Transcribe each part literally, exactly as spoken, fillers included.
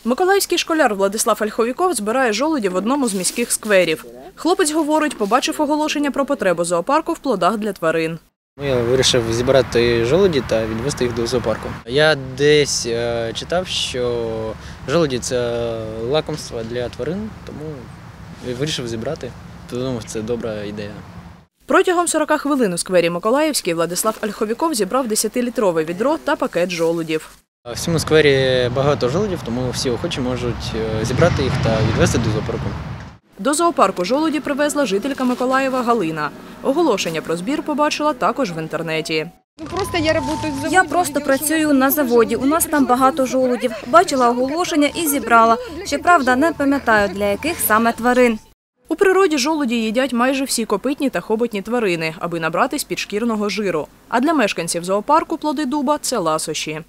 Миколаївський школяр Владислав Ольховіков збирає жолудів в одному з міських скверів. Хлопець говорить, побачив оголошення про потребу зоопарку в плодах для тварин. Я вирішив зібрати жолуді та відвести їх до зоопарку. Я десь е, читав, що жолуді – це лакомство для тварин, тому вирішив зібрати. Подумав, це добра ідея. Протягом сорока хвилин у сквері Миколаївський Владислав Ольховіков зібрав десятилітрове відро та пакет жолудів. В цьому сквері багато жолудів, тому всі охочі можуть зібрати їх та відвести до зоопарку. До зоопарку жолуді привезла жителька Миколаєва Галина. Оголошення про збір побачила також в інтернеті. Я просто працюю на заводі, у нас там багато жолудів. Бачила оголошення і зібрала. Щоправда, не пам'ятаю, для яких саме тварин. У природі жолуді їдять майже всі копитні та хоботні тварини, аби набратись підшкірного жиру. А для мешканців зоопарку плоди дуба – це ласощі.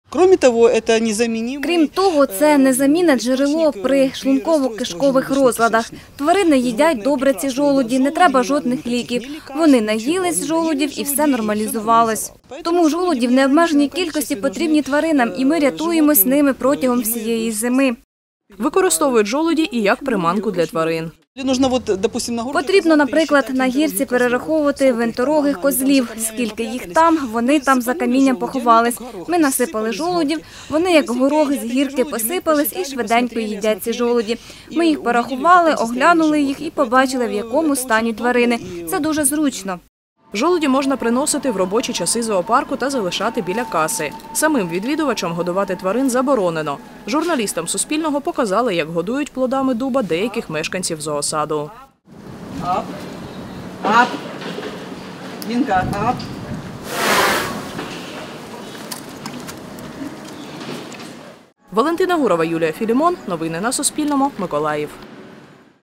Крім того, це незамінне джерело при шлунково-кишкових розладах. Тварини їдять добре ці жолуді, не треба жодних ліків. Вони наїлись жолудів і все нормалізувалось. Тому жолуді в необмеженій кількості потрібні тваринам, і ми рятуємось ними протягом всієї зими. Використовують жолуді і як приманку для тварин. Потрібно, наприклад, на гірці перераховувати винторогих козлів. Скільки їх там, вони там за камінням поховались. Ми насипали жолудів, вони як горох з гірки посипались і швиденько їдять ці жолуді. Ми їх порахували, оглянули їх і побачили, в якому стані тварини. Це дуже зручно. Жолуді можна приносити в робочі часи зоопарку та залишати біля каси. Самим відвідувачам годувати тварин заборонено. Журналістам Суспільного показали, як годують плодами дуба деяких мешканців зоосаду. Ап. Ап. Вінка, ап. Валентина Гурова, Юлія Філімон. Новини на Суспільному. Миколаїв.